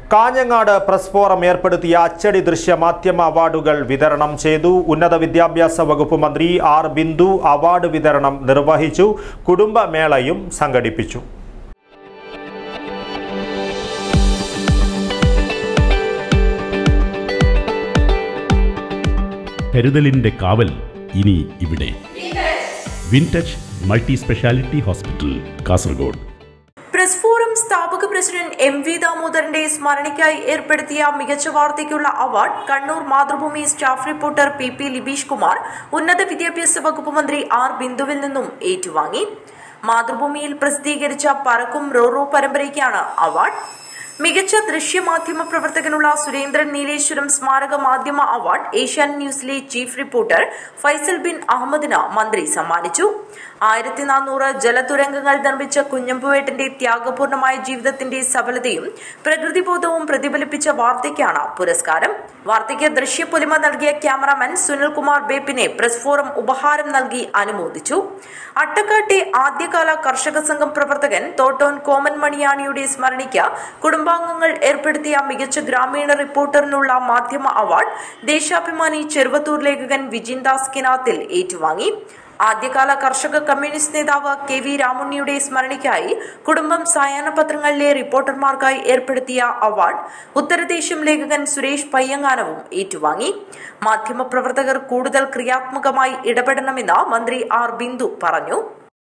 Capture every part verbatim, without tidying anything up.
Kanhangad press forum ഏർപ്പെടുത്തിയ അച്ചടി ദൃശ്യ മാധ്യമ അവാർഡുകൾ വിതരണം ചെയ്തു. ഉന്നത വിദ്യാഭ്യാസ വകുപ്പ് മന്ത്രി ആർ ബിന്ദു അവാർഡ് വിതരണം നിർവഹിച്ചു. കുടുംബമേളയും സംഘടിപ്പിച്ചു. കരുതലിന്റെ കാവൽ ഇനി ഇവിടെ. Wintouch multi speciality hospital, Kasaragod. Press forum സ്ഥാപക പ്രസിഡന്റ് എം വി ദാമോദരന്റെ സ്മരണയ്ക്കായി ഏർപ്പെടുത്തിയ മികച്ച വാർത്തയ്ക്കുള്ള award Kannur Mathrubhumi staff reporter P P Libeesh Kumar ഉന്നത വിദ്യാഭ്യാസ വകുപ്പ് മന്ത്രി ആർ ബിന്ദുവിൽ നിന്നും ഏറ്റുവാങ്ങി. മാതൃഭൂമിയിൽ പ്രസിദ്ധീകരിച്ച പറക്കും റോറോ പരമ്പരയ്ക്കാണ് അവാർഡ്. മികച്ച ദൃശ്യമാധ്യമ പ്രവർത്തകനുള്ള സുരേന്ദ്രൻ നീലേശ്വരം സ്മാരക മാധ്യമ അവാർഡ് ഏഷ്യാനെറ്റ് ന്യൂസിലെ ചീഫ് റിപ്പോർട്ടർ ഫൈസൽ ബിൻ അഹമ്മദിന് മന്ത്രി സമ്മാനിച്ചു. ആയിരത്തി നാനൂറ് ജലതുരങ്കങ്ങൾ നിർമ്മിച്ച കുഞ്ഞമ്പുവേട്ടന്റെ ത്യാഗപൂർണമായ ജീവിതത്തിന്റെ സഫലതയും പ്രകൃതിബോധവും പ്രതിഫലിപ്പിച്ച വാർത്തയ്ക്കാണ് പുരസ്കാരം. വാർത്തയ്ക്ക് ദൃശ്യപൊലിമ നൽകിയ ക്യാമറാമാൻ സുനിൽകുമാർ ബേപ്പിനെ പ്രസ് ഫോറം ഉപഹാരം നൽകി അനുമോദിച്ചു. അട്ടക്കാട്ടെ ആദ്യകാല കർഷക സംഘം പ്രവർത്തകൻ തോട്ടോൻ കോമൻ മണിയാണിയുടെ സ്മരണയ്ക്ക് കുടുംബാംഗങ്ങൾ ഏർപ്പെടുത്തിയ മികച്ച ഗ്രാമീണ റിപ്പോർട്ടറിനുള്ള മാധ്യമ അവാർഡ് ദേശാഭിമാനി ചെറുവത്തൂർ ലേഖകൻ വിജിൻദാസ് കിനാത്തിൽ ഏറ്റുവാങ്ങി. ആദ്യകാല കർഷക കമ്മ്യൂണിസ്റ്റ് നേതാവ് കെ വി രാമുണ്ണിയുടെ സ്മരണയ്ക്കായി കുടുംബം സായാഹ്ന പത്രങ്ങളിലെ റിപ്പോർട്ടർമാർക്കായി ഏർപ്പെടുത്തിയ അവാർഡ് ഉത്തരദേശം ലേഖകൻ സുരേഷ് പയ്യങ്ങാനവും ഏറ്റുവാങ്ങി. മാധ്യമപ്രവർത്തകർ കൂടുതൽ ക്രിയാത്മകമായി ഇടപെടണമെന്ന് മന്ത്രി ആർ ബിന്ദു പറഞ്ഞു.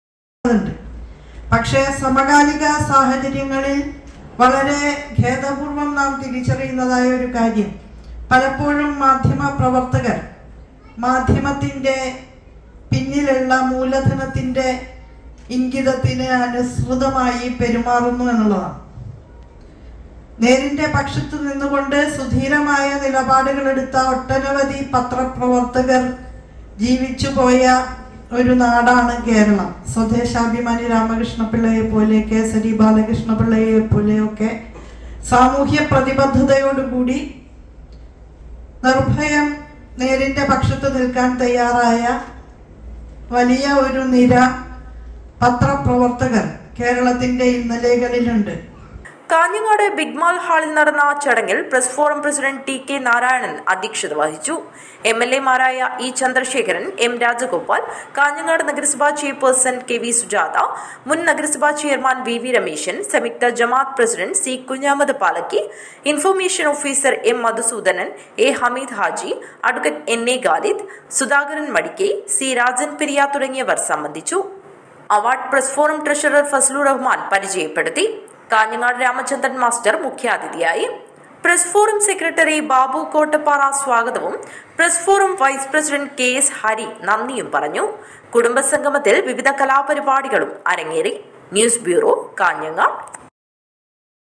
പക്ഷേ സമകാലിക സാഹചര്യങ്ങളിൽ വളരെ ഖേദപൂർവം നാം തിരിച്ചറിയുന്നതായ ഒരു കാര്യം, പലപ്പോഴും മാധ്യമ പ്രവർത്തകർ മാധ്യമത്തിന്റെ പിന്നിലുള്ള മൂലധനത്തിന്റെ ഇംഗിതത്തിന് അനുസൃതമായി പെരുമാറുന്നു എന്നുള്ളതാണ്. നേരിന്റെ പക്ഷത്ത് നിന്നുകൊണ്ട് സുധീരമായ നിലപാടുകൾ എടുത്ത ഒട്ടനവധി പത്രപ്രവർത്തകർ ജീവിച്ചു പോയ ഒരു നാടാണ് കേരളം. സ്വദേശാഭിമാനി രാമകൃഷ്ണപിള്ളയെ പോലെ, കെ എസ് ഡി ബാലകൃഷ്ണപിള്ളയെ പോലെയൊക്കെ സാമൂഹ്യ പ്രതിബദ്ധതയോടുകൂടി നിർഭയം നേരിന്റെ പക്ഷത്ത് നിൽക്കാൻ തയ്യാറായ വലിയ ഒരു നിര പത്രപ്രവർത്തകർ കേരളത്തിന്റെ ഇന്നലെകളിലുണ്ട്. കാഞ്ഞങ്ങാട് ബിഗ്മാൾ ഹാളിൽ നടന്ന ചടങ്ങിൽ press forum president T K Narayanan അധ്യക്ഷത വഹിച്ചു. എം എൽ എമാരായ ഇ ചന്ദ്രശേഖരൻ, എം രാജഗോപാൽ, കാഞ്ഞങ്ങാട് നഗരസഭാ ചെയർപേഴ്സൺ കെ വി സുജാത, മുൻ നഗരസഭാ chairman V V Rameshan, Samyuktha Jamaat president C Kunhamath Palakki, information officer M Madhusudanan, A Hameed Haji, advocate N A Khalid, Sudhakaran Madikai, C Rajan Periya തുടങ്ങിയവർ സംബന്ധിച്ചു. Award press forum treasurer Fazlur Rahman പരിചയപ്പെടുത്തി. കാഞ്ഞങ്ങാട് രാമചന്ദ്രൻ മാസ്റ്റർ മുഖ്യാതിഥിയായി. Press forum secretary Babu Kottappara സ്വാഗതവും press forum vice president K S Hari നന്ദിയും പറഞ്ഞു. കുടുംബസംഗമത്തിൽ വിവിധ കലാപരിപാടികളും അരങ്ങേറി. News bureau, Kanhangad.